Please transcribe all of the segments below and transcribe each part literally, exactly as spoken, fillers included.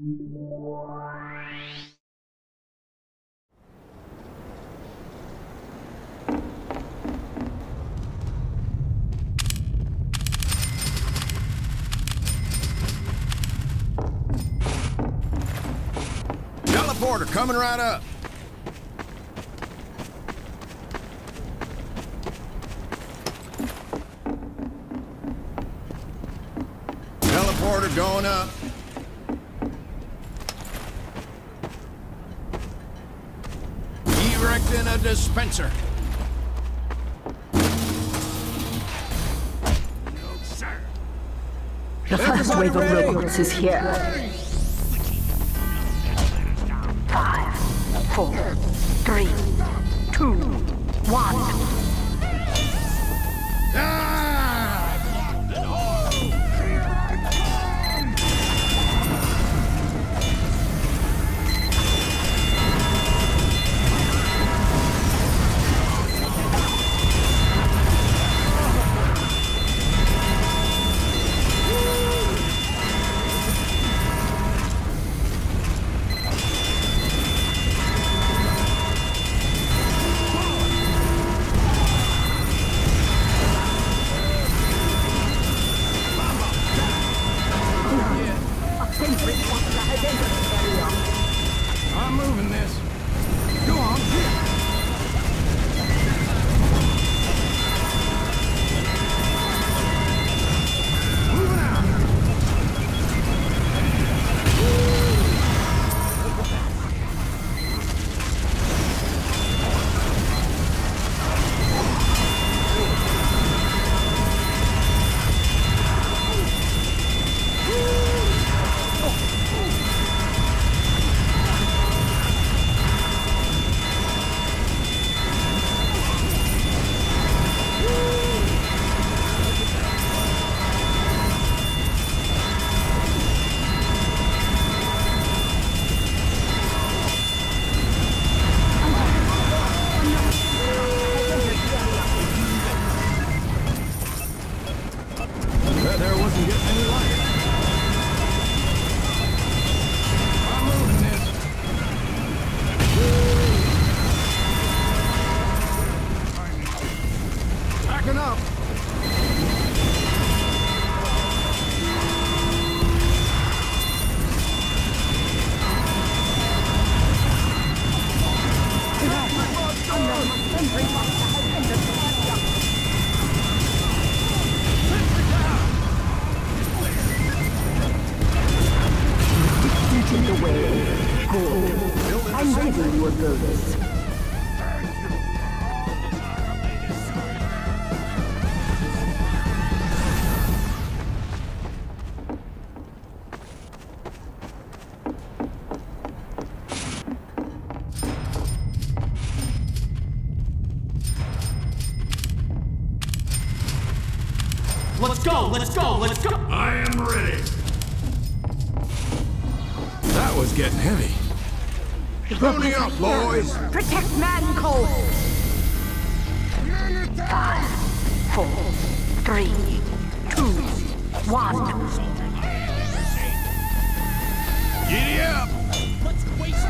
Teleporter coming right up. Teleporter going up. Erecting a dispenser. No, sir. The first wave of robots is here. Five, four, three, two, one. Ah! I'm moving this. Go on. Moving out. There wasn't getting any light. I'm moving this. Backing up. In the way. Good. I'm giving you a bonus. Let's go, let's go, let's go! I am ready. That was getting heavy. Pony up, boys! Protect Mann code. Five, four, three, two, one. Giddy up! Let's waste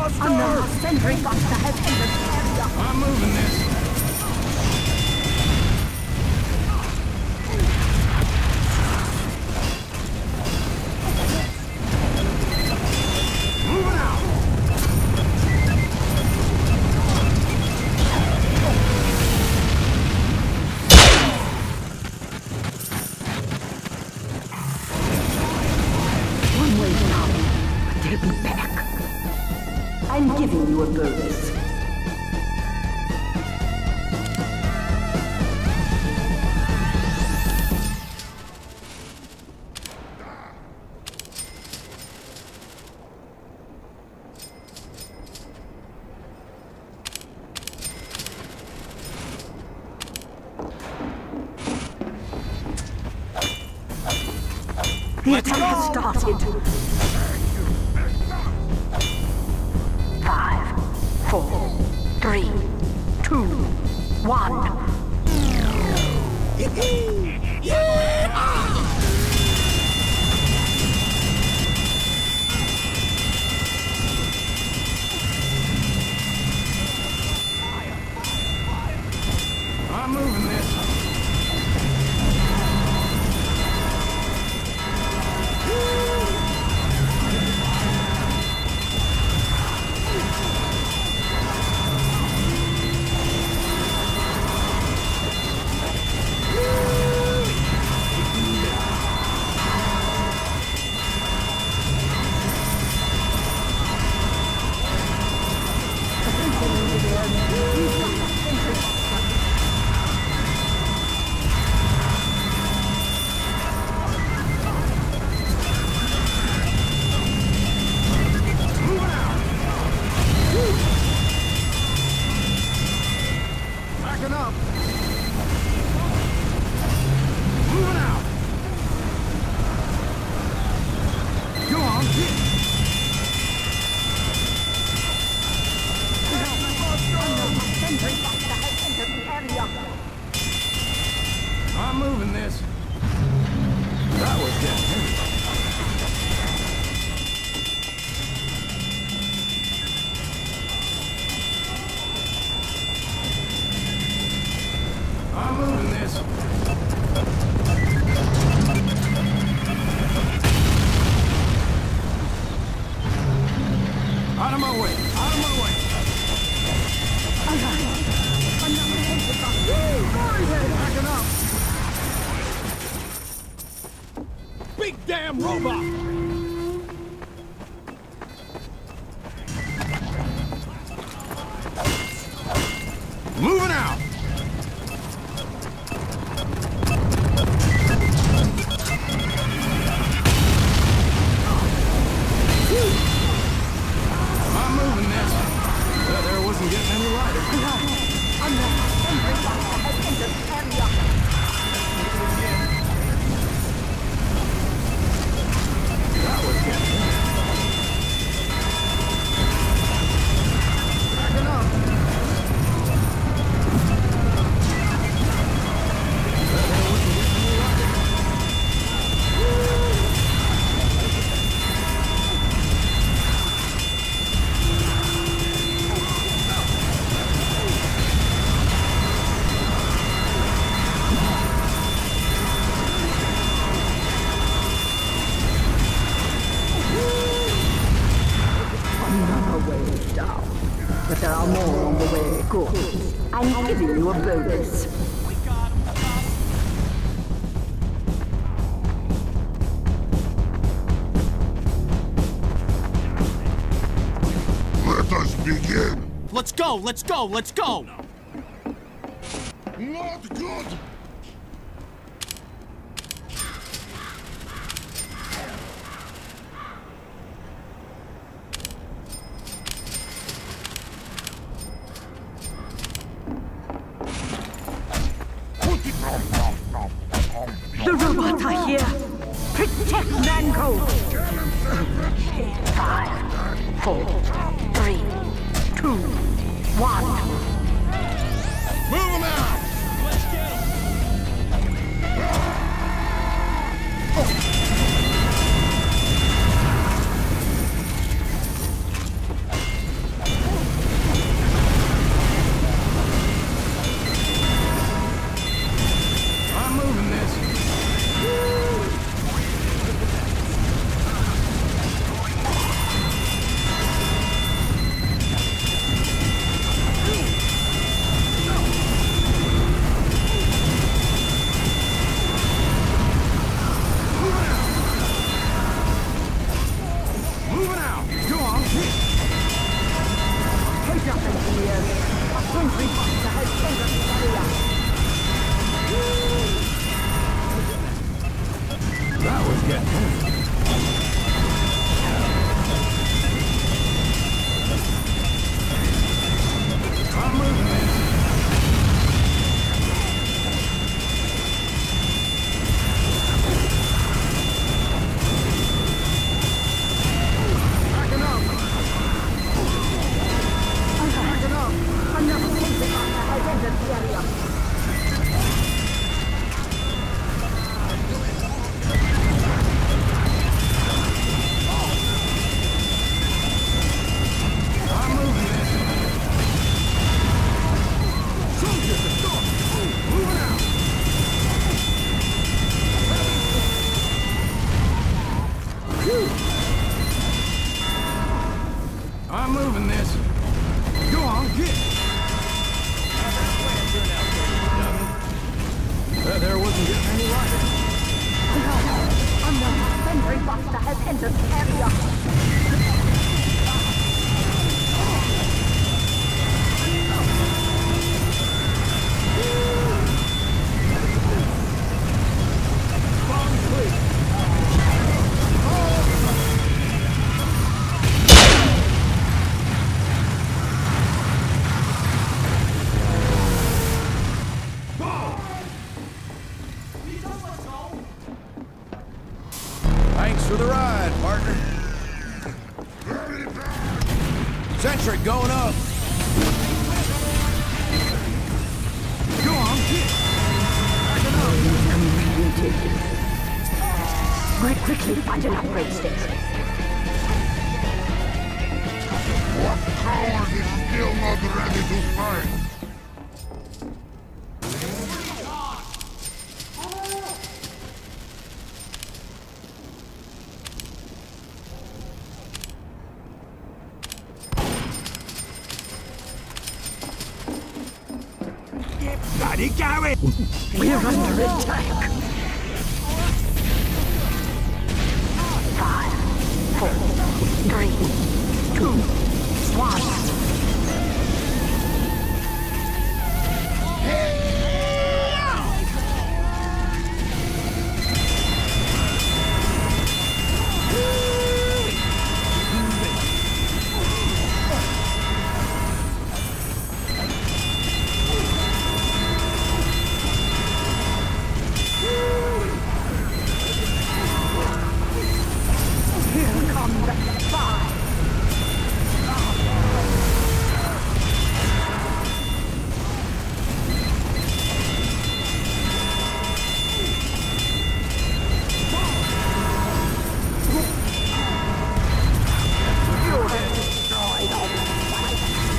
Another sentry buster has entered the area. I'm moving this. Moving out. One way now, but they'll be back. I'm giving you a bonus. The attack has started. Five, four, three, two, one. I'm moving this. Backing up. Moving out. Go on, hit. Sentry buster has entered the area. I'm moving this. That was getting heavy. I'm moving this. Out of my way. Out of my way. Backing up. Big damn robot. Moving out. I'm moving this. Well, there wasn't getting any lighter. Another sentry buster has entered the area. That was getting heavy. Backing up. Well, there wasn't getting any lighter. Another way down. But there are more on the way. Good. I'm giving you a bonus. We got him. Let us begin. Let's go, let's go, let's go! Not good. The robots are here. Protect Manco. Five, four, three, two, one. Move them out. Let's get him! Sentry buster has entered the area. That was getting heavy. I'm moving this. Backing up. Backing up. Another sentry buster has entered the area. I'm moving this. Soldiers, the door. Moving out. I'm moving this. Go on, get. Uh, there wasn't getting any lighter. Another sentry buster has entered the area. Bomb clear. Thanks for the ride, partner. Sentry going up. Go on, get. Backing up. Completed. We'll quickly find an upgrade station. What coward is still not ready to fight? Get bloody going. We're under attack. Five, four, three, two, one. Here come the five. You have destroyed all the fight.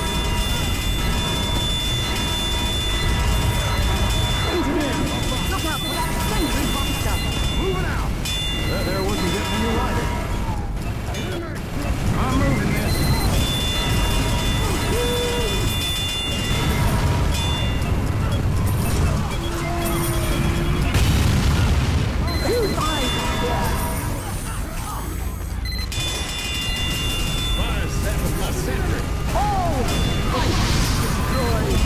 Engineer, look out for that sentry buster. Moving out. Uh, there wasn't getting any lighter. I'm moving this. Two eyes are here. Oh! Destroyed.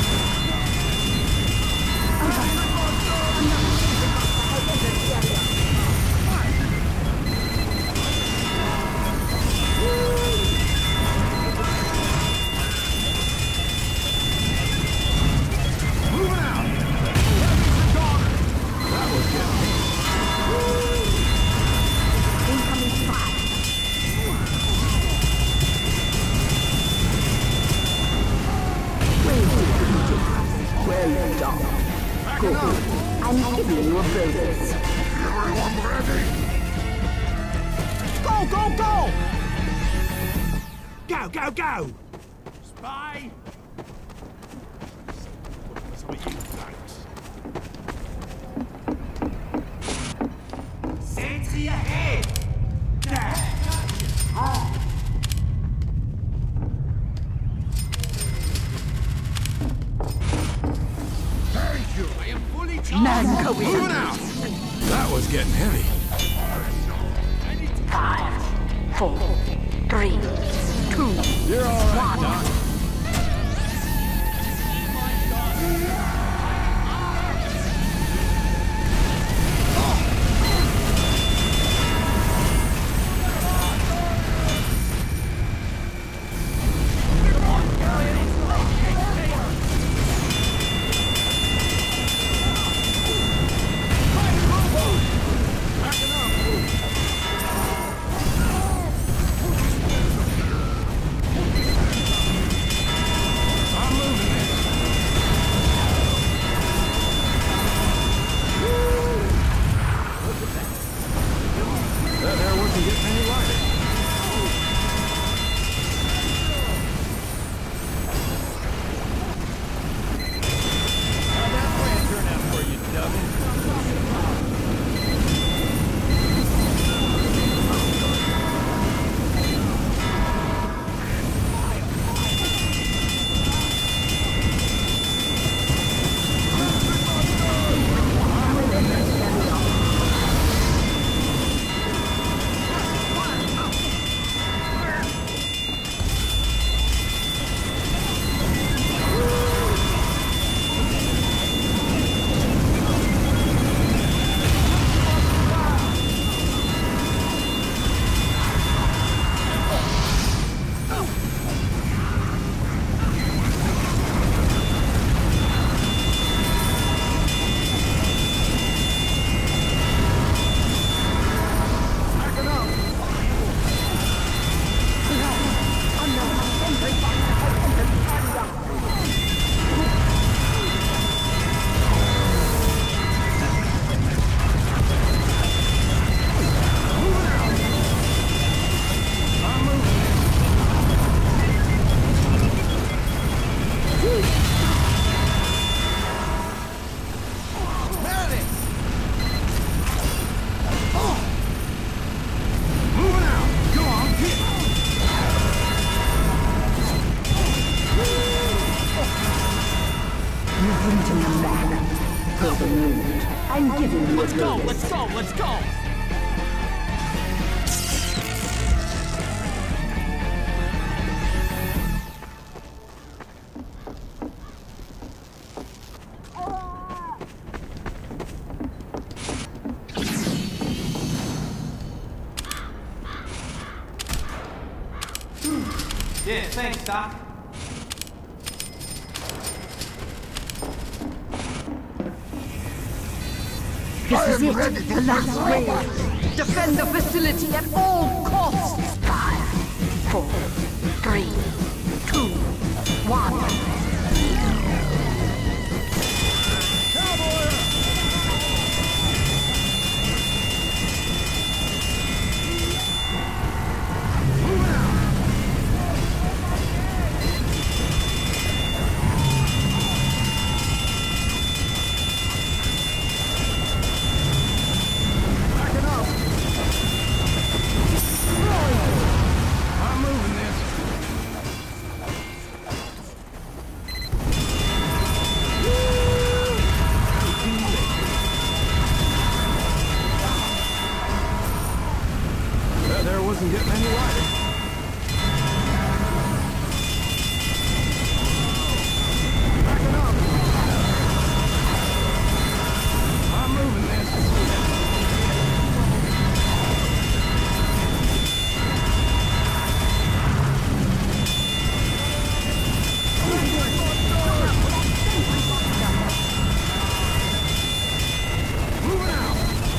Moving out. That was getting Incoming fire. Well done. Good. I'm giving you a bonus. Everyone ready? Go, go, go! Go, go, go! Spy! Some of you thanks. Sentry ahead! There! Oh. Thank you. I am fully charged! Man, go moving in. out. That was getting heavy. Five, four, three, two, You're all right, one. Doc. Strengthen the man. Feel the mood. I'm giving you a Let's go, bonus. let's go, let's go! Yeah, thanks, Doc. This is it. The last wave. Defend the facility at all costs. Five, four, three, two, one. Wasn't getting any lighter. Backing up. I'm moving this. Moving out.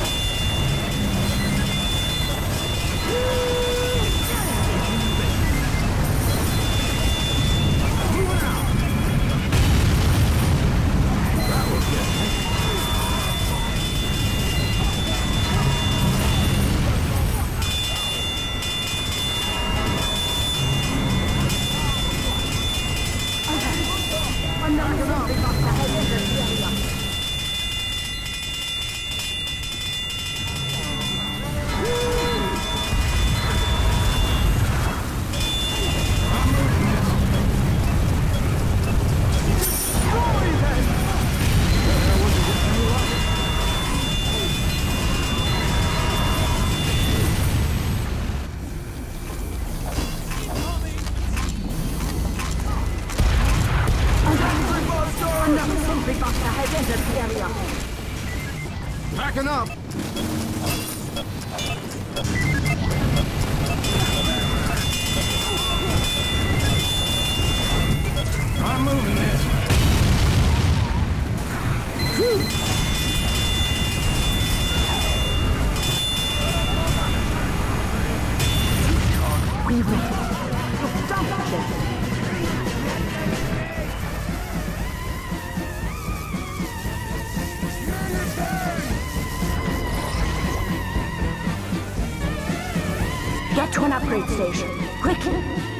Backing up. I'm moving this. We will. Stop it. Get to an upgrade station. Quickly!